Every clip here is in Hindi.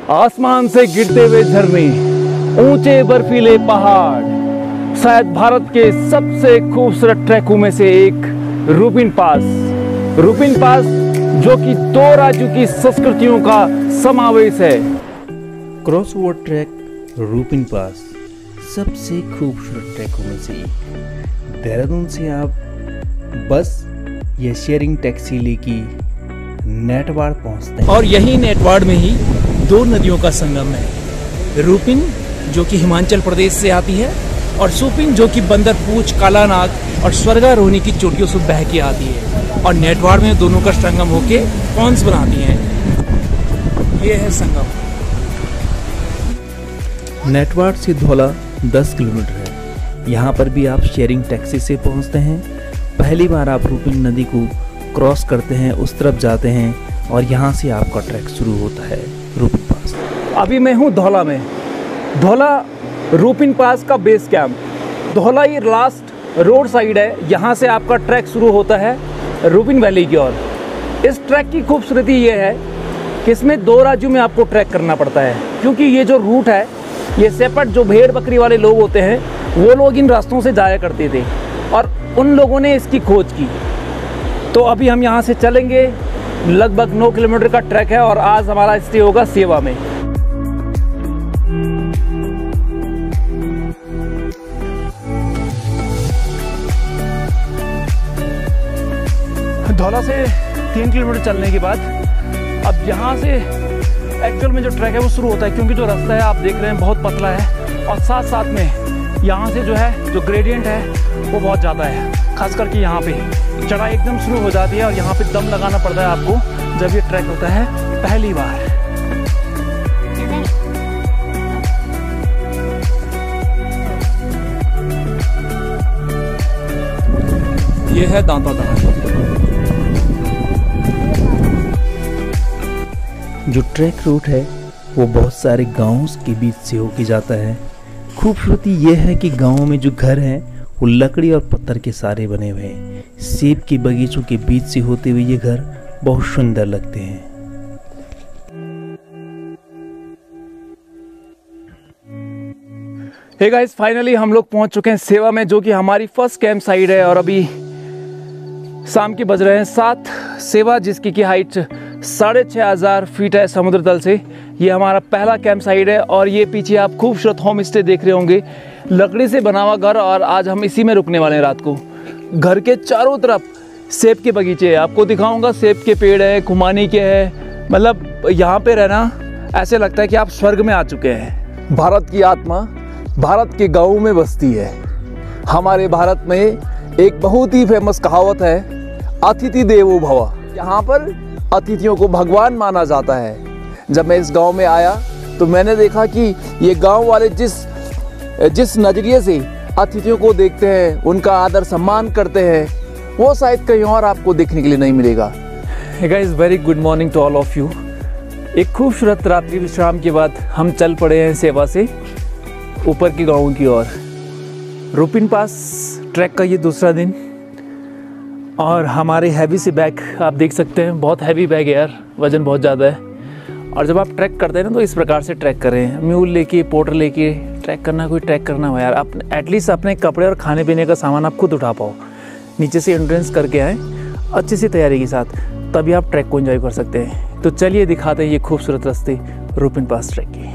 आसमान से गिरते हुए झरने, ऊंचे बर्फीले पहाड़, शायद भारत के सबसे खूबसूरत ट्रैकों में से एक रूपिन पास। रूपिन पास जो कि 2 राज्यों की संस्कृतियों का समावेश है। क्रॉसओवर ट्रैक रूपिन पास सबसे खूबसूरत ट्रैकों में से एक। देहरादून से आप बस या शेयरिंग टैक्सी लेके नेटवाड़ पहुंचते हैं और यही नेटवाड़ में ही 2 नदियों का संगम है। रूपिन जो कि हिमाचल प्रदेश से आती है और सुपिन जो कि बंदरपूछ, कालानाग और स्वर्गारोहिणी की चोटियों से बह के आती है और नेटवाड़ में दोनों का संगम होके पॉन्स बनाती हैं। ये है संगम। नेटवाड़ से धौला 10 किलोमीटर है। यहाँ पर भी आप शेयरिंग टैक्सी से पहुँचते हैं। पहली बार आप रूपिन नदी को क्रॉस करते हैं, उस तरफ जाते हैं और यहाँ से आपका ट्रैक शुरू होता है रूपिन पास। अभी मैं हूँ धौला में। धौला रूपिन पास का बेस कैंप। धौला ये लास्ट रोड साइड है, यहाँ से आपका ट्रैक शुरू होता है रूपिन वैली की ओर। इस ट्रैक की खूबसूरती ये है कि इसमें 2 राज्यों में आपको ट्रैक करना पड़ता है, क्योंकि ये जो रूट है ये सेपट जो भेड़ बकरी वाले लोग होते हैं वो लोग इन रास्तों से जाया करते थे और उन लोगों ने इसकी खोज की। तो अभी हम यहाँ से चलेंगे। लगभग 9 किलोमीटर का ट्रैक है और आज हमारा स्टे होगा सेवा में। धौला से 3 किलोमीटर चलने के बाद अब यहाँ से एक्चुअल में जो ट्रैक है वो शुरू होता है, क्योंकि जो रास्ता है आप देख रहे हैं बहुत पतला है और साथ साथ में यहाँ से जो है जो ग्रेडियंट है वो बहुत ज़्यादा है। खास करके यहाँ पे चढ़ाई एकदम शुरू हो जाती है और यहाँ पे दम लगाना पड़ता है आपको जब ये ट्रैक होता है पहली बार। ये है दांताधार। जो ट्रैक रूट है वो बहुत सारे गांवों के बीच से होके जाता है। खूबसूरती ये है कि गांवों में जो घर हैं वो लकड़ी और पत्थर के सारे बने हुए हैं। सेब के बगीचों के बीच से होते हुए ये घर बहुत सुंदर लगते हैं। हे गाइस, फाइनली हम लोग पहुंच चुके हैं सेवा में, जो कि हमारी फर्स्ट कैंप साइट है। और अभी शाम के बज रहे हैं 7। सेवा जिसकी की हाइट 6500 फीट है समुद्र तल से। ये हमारा पहला कैंप साइट है और ये पीछे आप खूबसूरत होम स्टे देख रहे होंगे, लकड़ी से बना हुआ घर। और आज हम इसी में रुकने वाले हैं रात को। घर के चारों तरफ सेब के बगीचे हैं, आपको दिखाऊंगा। सेब के पेड़ है, खुमानी के है। मतलब यहाँ पे रहना ऐसे लगता है कि आप स्वर्ग में आ चुके हैं। भारत की आत्मा भारत के गाँव में बसती है। हमारे भारत में एक बहुत ही फेमस कहावत है, अतिथि देवो भव। यहाँ पर अतिथियों को भगवान माना जाता है। जब मैं इस गांव में आया तो मैंने देखा कि ये गांव वाले जिस नज़रिए से अतिथियों को देखते हैं, उनका आदर सम्मान करते हैं, वो शायद कहीं और आपको देखने के लिए नहीं मिलेगा। Hey guys, very good morning to all of you। एक खूबसूरत रात्रि विश्राम के बाद हम चल पड़े हैं सेवा से ऊपर के गाँव की ओर। रूपिन पास ट्रैक का ये दूसरा दिन और हमारे हैवी से बैग आप देख सकते हैं। बहुत हैवी बैग है यार, वज़न बहुत ज़्यादा है। और जब आप ट्रैक करते हैं ना तो इस प्रकार से ट्रैक करें। म्यूल लेके, पोर्टर लेके ट्रैक करना, कोई ट्रैक करना हो यार, आप एटलीस्ट अपने कपड़े और खाने पीने का सामान आप खुद उठा पाओ। नीचे से एंट्रेंस करके आएँ अच्छे से तैयारी के साथ, तभी आप ट्रैक को एंजॉय कर सकते हैं। तो चलिए दिखाते हैं ये खूबसूरत रास्ते रूपिन पास ट्रैक की।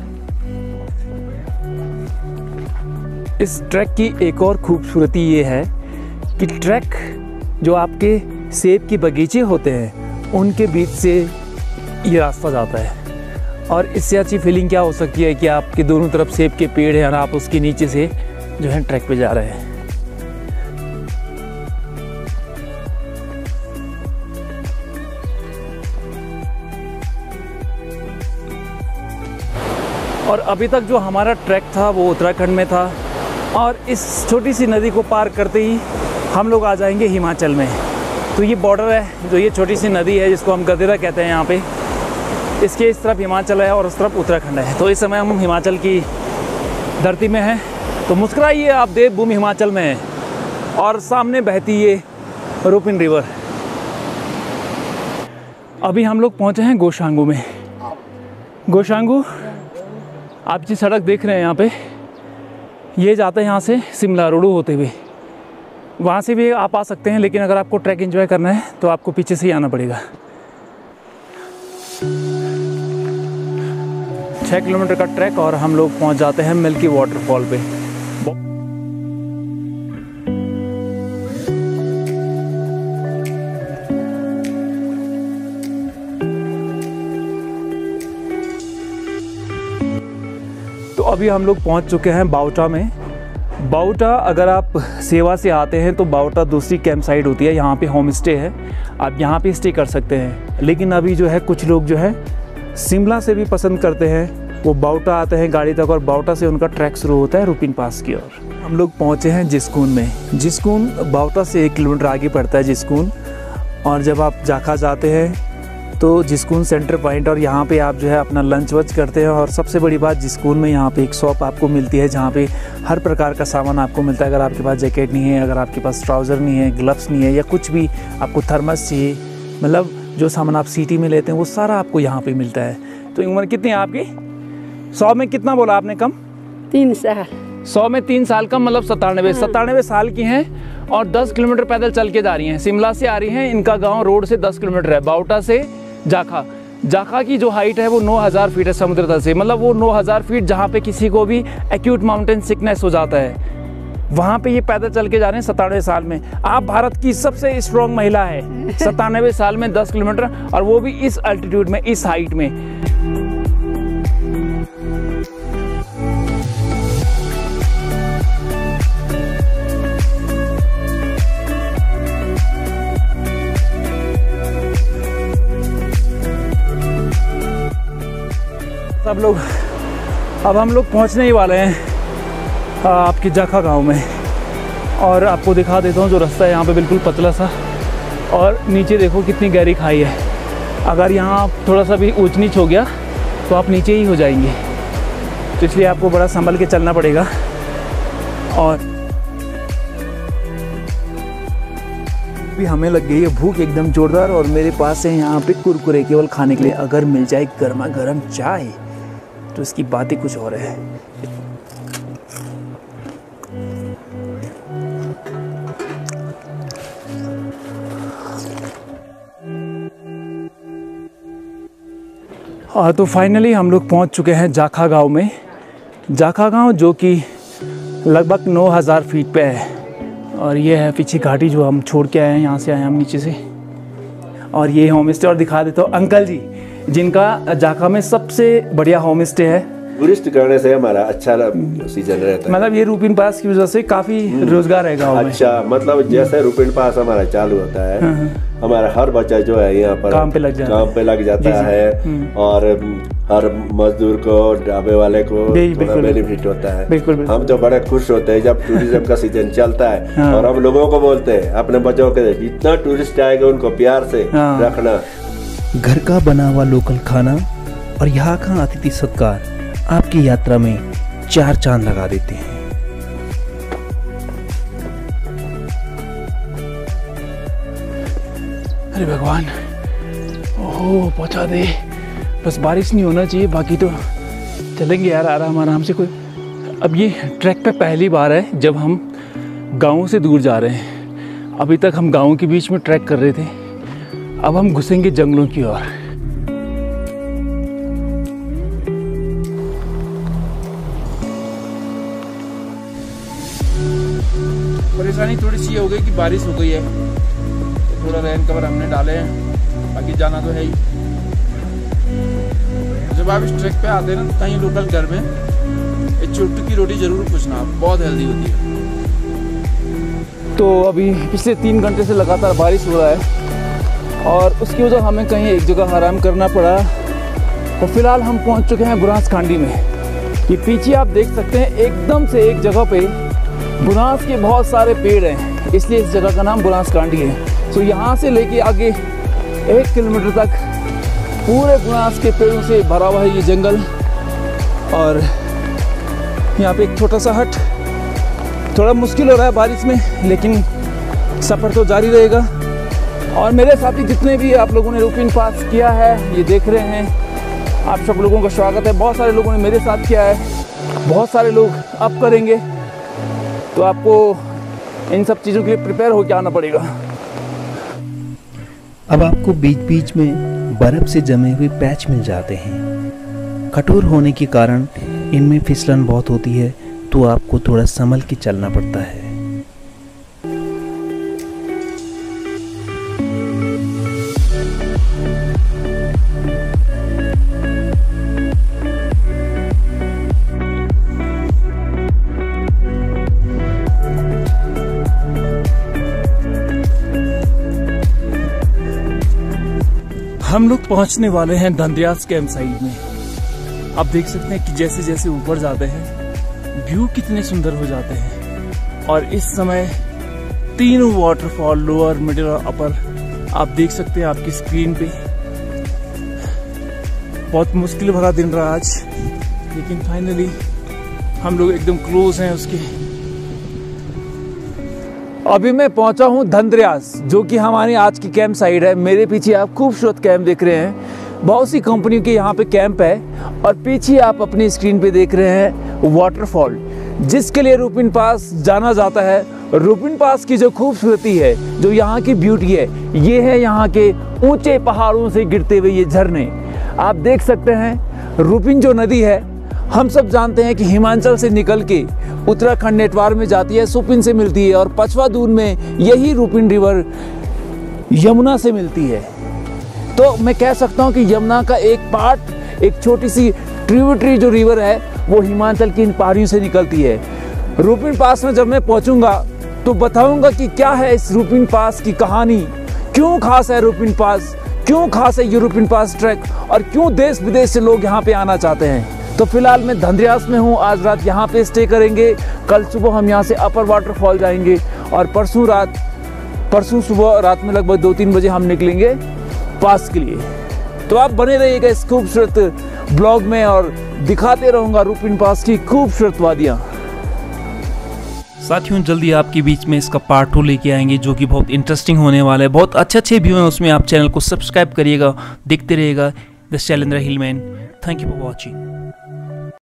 इस ट्रैक की एक और खूबसूरती ये है कि ट्रैक जो आपके सेब के बगीचे होते हैं उनके बीच से ये रास्ता जाता है। और इससे अच्छी फीलिंग क्या हो सकती है कि आपके दोनों तरफ सेब के पेड़ हैं और आप उसके नीचे से जो है ट्रैक पे जा रहे हैं। और अभी तक जो हमारा ट्रैक था वो उत्तराखंड में था और इस छोटी सी नदी को पार करते ही हम लोग आ जाएंगे हिमाचल में। तो ये बॉर्डर है, जो ये छोटी सी नदी है जिसको हम गदेरा कहते हैं यहाँ पे, इसके इस तरफ हिमाचल है और उस तरफ उत्तराखंड है। तो इस समय हम हिमाचल की धरती में हैं। तो मुस्कुराइए, आप देवभूमि हिमाचल में हैं और सामने बहती ये रूपिन रिवर। अभी हम लोग पहुँचे हैं गोशांगू में। गोशांगू आप जी सड़क देख रहे हैं यहाँ पे, ये जाता है यहाँ से शिमला रोडू होते हुए। वहाँ से भी आप आ सकते हैं, लेकिन अगर आपको ट्रैक एंजॉय करना है तो आपको पीछे से ही आना पड़ेगा। 6 किलोमीटर का ट्रैक और हम लोग पहुँच जाते हैं मिल्की वाटरफॉल पे। तो अभी हम लोग पहुंच चुके हैं बावटा में। बावटा अगर आप सेवा से आते हैं तो बावटा दूसरी कैंप साइट होती है, यहाँ पे होम स्टे है, आप यहाँ पे स्टे कर सकते हैं। लेकिन अभी जो है कुछ लोग जो है शिमला से भी पसंद करते हैं, वो बावटा आते हैं गाड़ी तक और बावटा से उनका ट्रैक शुरू होता है रुपिन पास की ओर। हम लोग पहुँचे हैं जिस्कून में। जिस्कून बावटा से 1 किलोमीटर आगे पड़ता है जिस्कून। और जब आप जाखा जाते हैं तो जिस्कून सेंटर पॉइंट, और यहाँ पे आप जो है अपना लंच वंच करते हैं। और सबसे बड़ी बात जिस्कून में यहाँ पे एक शॉप आपको मिलती है जहाँ पे हर प्रकार का सामान आपको मिलता है। अगर आपके पास जैकेट नहीं है, अगर आपके पास ट्राउज़र नहीं है, ग्लव्स नहीं है, या कुछ भी आपको थर्मस चाहिए, मतलब जो सामान आप सिटी में लेते हैं वो सारा आपको यहाँ पे मिलता है। तो उम्र कितनी है आपकी? 100 में कितना बोला आपने कम? 3 साल। 100 में 3 साल कम मतलब 97 साल की हैं और 10 किलोमीटर पैदल चल के जा रही हैं। शिमला से आ रही हैं। इनका गाँव रोड से 10 किलोमीटर है। बावटा से जाखा की जो हाइट है वो 9000 फीट है समुद्र तल से। मतलब वो 9000 फीट जहाँ पे किसी को भी एक्यूट माउंटेन सिकनेस हो जाता है, वहाँ पे ये पैदल चल के जा रहे हैं 97 साल में। आप भारत की सबसे स्ट्रॉन्ग महिला है 97 साल में 10 किलोमीटर, और वो भी इस अल्टीट्यूड में, इस हाइट में। अब हम लोग पहुंचने ही वाले हैं आपके जाखा गांव में। और आपको दिखा देता हूं जो रास्ता है यहाँ पे बिल्कुल पतला सा, और नीचे देखो कितनी गहरी खाई है। अगर यहाँ थोड़ा सा भी ऊंच नीच हो गया तो आप नीचे ही हो जाएंगे, तो इसलिए आपको बड़ा संभल के चलना पड़ेगा। और भी हमें लग गई है भूख एकदम जोरदार, और मेरे पास है यहाँ पे कुरकुरे केवल खाने के लिए। अगर मिल जाए गर्मा गर्म चाय तो इसकी बात ही कुछ और है। तो फाइनली हम लोग पहुंच चुके हैं जाखा गांव में। जाखा गांव जो कि लगभग 9000 फीट पे है, और ये है पीछे घाटी जो हम छोड़ के आए हैं। यहाँ से आए हम नीचे से, और ये होम स्टे। और दिखा देता हूँ अंकल जी, जिनका जाखा में सबसे बढ़िया होम स्टे है। टूरिस्ट करने से हमारा अच्छा सीजन रहता है। मतलब ये रुपिन पास की वजह से काफी रोजगार है गाँव में। अच्छा, मतलब जैसे रुपिन पास हमारा चालू होता है, हमारा हर बच्चा जो है यहाँ पर काम पे लग जाता है। और हर मजदूर को, ढाबे वाले को बेनिफिट होता है। बिल्कुल। हम तो बड़े खुश होते हैं जब टूरिज्म का सीजन चलता है। और हम लोगों को बोलते हैं अपने बच्चों के, जितना टूरिस्ट आएगा उनको प्यार से रखना। घर का बना हुआ लोकल खाना और यहाँ का अतिथि सत्कार आपकी यात्रा में 4 चांद लगा देते हैं। अरे भगवान, ओह पहुंचा दे, बस बारिश नहीं होना चाहिए, बाकी तो चलेंगे यार आराम से। कोई अब ये ट्रैक पे पहली बार है जब हम गाँव से दूर जा रहे हैं। अभी तक हम गाँव के बीच में ट्रैक कर रहे थे, अब हम घुसेंगे जंगलों की ओर। परेशानी थोड़ी सी हो गई कि बारिश हो गई है, तो थोड़ा रेन कवर हमने डाले हैं, बाकी जाना तो है ही। जब आप इस ट्रैक पे आते हैं ना, कहीं लोकल घर में एक चुट्टू की रोटी जरूर पूछना, बहुत हेल्दी होती है। तो अभी पिछले 3 घंटे से लगातार बारिश हो रहा है, और उसकी वजह हमें कहीं एक जगह आराम करना पड़ा। तो फिलहाल हम पहुंच चुके हैं बुनास कांडी में। ये पीछे आप देख सकते हैं एकदम से एक जगह पे बुनास के बहुत सारे पेड़ हैं, इसलिए इस जगह का नाम बुनास कांडी है। तो यहाँ से लेके आगे 1 किलोमीटर तक पूरे बुनास के पेड़ों से भरा हुआ है ये जंगल। और यहाँ पे एक छोटा सा हट, थोड़ा मुश्किल हो रहा है बारिश में, लेकिन सफ़र तो जारी रहेगा। और मेरे साथी जितने भी आप लोगों ने रुपिन पास किया है, ये देख रहे हैं, आप सब लोगों का स्वागत है। बहुत सारे लोगों ने मेरे साथ किया है, बहुत सारे लोग अब करेंगे, तो आपको इन सब चीज़ों के लिए प्रिपेयर होकर आना पड़ेगा। अब आपको बीच बीच में बर्फ से जमे हुए पैच मिल जाते हैं। कठोर होने के कारण इनमें फिसलन बहुत होती है, तो आपको थोड़ा संभल के चलना पड़ता है। हम लोग पहुंचने वाले हैं धंध्रियास कैंप साइट में। आप देख सकते हैं कि जैसे जैसे ऊपर जाते हैं व्यू कितने सुंदर हो जाते हैं। और इस समय तीनों वाटरफॉल, लोअर, मिडिल और अपर, आप देख सकते हैं आपकी स्क्रीन पे। बहुत मुश्किल भरा दिन रहा आज, लेकिन फाइनली हम लोग एकदम क्लोज हैं उसके। अभी मैं पहुंचा हूं धंध्रियास, जो कि हमारी आज की कैंप साइट है। मेरे पीछे आप खूबसूरत कैंप देख रहे हैं। बहुत सी कंपनियों के यहाँ पे कैंप है, और पीछे आप अपनी स्क्रीन पे देख रहे हैं वाटरफॉल, जिसके लिए रूपिन पास जाना जाता है। रूपिन पास की जो खूबसूरती है, जो यहाँ की ब्यूटी है, ये है यहाँ के ऊंचे पहाड़ों से गिरते हुए ये झरने। आप देख सकते हैं रूपिन जो नदी है, हम सब जानते हैं कि हिमाचल से निकल के उत्तराखंड नेटवार में जाती है, सुपिन से मिलती है, और पचवा दून में यही रूपिन रिवर यमुना से मिलती है। तो मैं कह सकता हूँ कि यमुना का एक पार्ट, एक छोटी सी ट्रिब्यूटरी जो रिवर है, वो हिमाचल की इन पहाड़ियों से निकलती है। रूपिन पास में जब मैं पहुँचूंगा तो बताऊंगा कि क्या है इस रूपिन पास की कहानी, क्यों खास है रूपिन पास, क्यों खास है ये रूपिन पास ट्रैक, और क्यों देश विदेश से लोग यहाँ पे आना चाहते हैं। तो फिलहाल मैं धंध्रियास में हूँ, आज रात यहाँ पे स्टे करेंगे। कल सुबह हम यहाँ से अपर वाटरफॉल जाएंगे, और परसों सुबह रात में लगभग 2-3 बजे हम निकलेंगे पास के लिए। तो आप बने रहिएगा इस खूबसूरत ब्लॉग में, और दिखाते रहूँगा रूपिन पास की खूबसूरत वादियाँ। साथियों, जल्दी आपके बीच में इसका पार्ट 2 लेके आएंगे, जो कि बहुत इंटरेस्टिंग होने वाला है। बहुत अच्छे व्यू हैं उसमें। आप चैनल को सब्सक्राइब करिएगा, देखते रहिएगा the Shailendra Hillman. Thank you for watching.